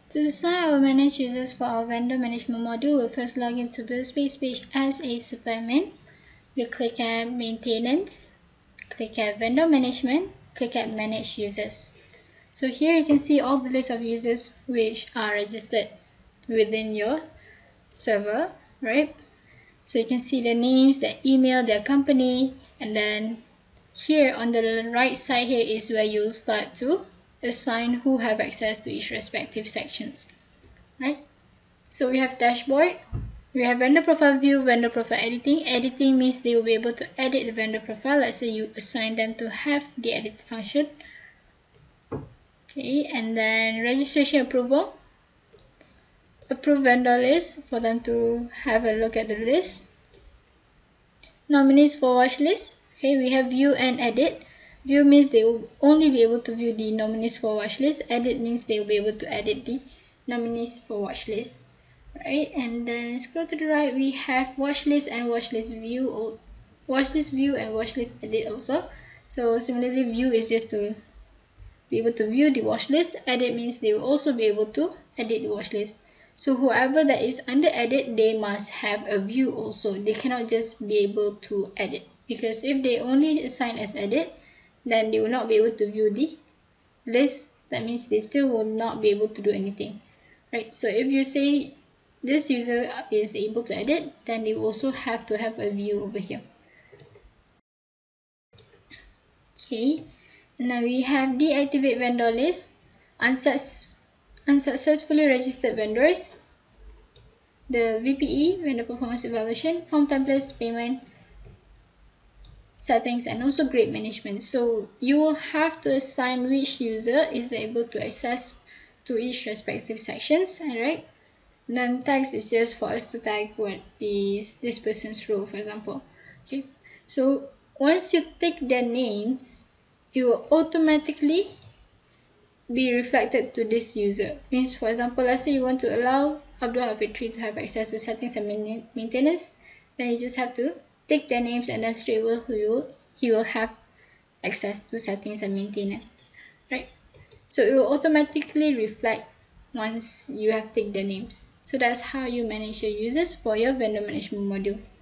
To assign or manage users for our vendor management module, we'll first log into BuildSpace page as a superadmin. We'll click at maintenance, click at vendor management, click at manage users. So here you can see all the list of users which are registered within your server, right? So you can see their names, their email, their company, and then here on the right side here is where you'll start to assign who have access to each respective sections, right? So we have dashboard, we have vendor profile view, vendor profile editing. Editing means they will be able to edit the vendor profile. Let's say you assign them to have the edit function. Okay, and then registration approval, approve vendor list for them to have a look at the list. Nominees for watch list. Okay, we have view and edit. View means they will only be able to view the nominees for watch list. Edit means they will be able to edit the nominees for watch list. Right, and then scroll to the right, we have watch list and watch list view, or watch list view and watch list edit also. So similarly, view is just to be able to view the watch list. Edit means they will also be able to edit the watch list. So whoever that is under edit, they must have a view also. They cannot just be able to edit, because if they only assign as edit, then they will not be able to view the list. That means they still will not be able to do anything, right? So if you say this user is able to edit, then they also have to have a view over here. Okay, and now we have deactivate vendor list, unsuccessfully registered vendors, the VPE, vendor performance evaluation, form templates, payment settings, and also grade management. So you will have to assign which user is able to access to each respective sections, alright? Then tags is just for us to tag what is this person's role, for example. Okay, so once you tick their names, it will automatically be reflected to this user. Means, for example, let's say you want to allow Abdul Hafidri to have access to settings and maintenance, then you just have to tick their names, and then straight away he will have access to settings and maintenance, right? So it will automatically reflect once you have ticked the names. So that's how you manage your users for your vendor management module.